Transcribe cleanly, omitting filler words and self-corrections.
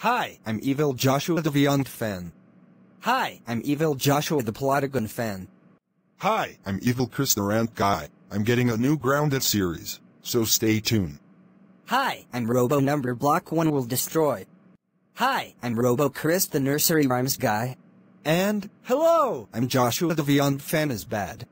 Hi, I'm Evil Joshua the Beyond fan. Hi, I'm Evil Joshua the Plotagon fan. Hi, I'm Evil Chris the Rant Guy. I'm getting a new Grounded series, so stay tuned. Hi, I'm Robo Number Block 1 will destroy. Hi, I'm Robo Chris the Nursery Rhymes Guy. And, hello, I'm Joshua the Beyond fan is bad.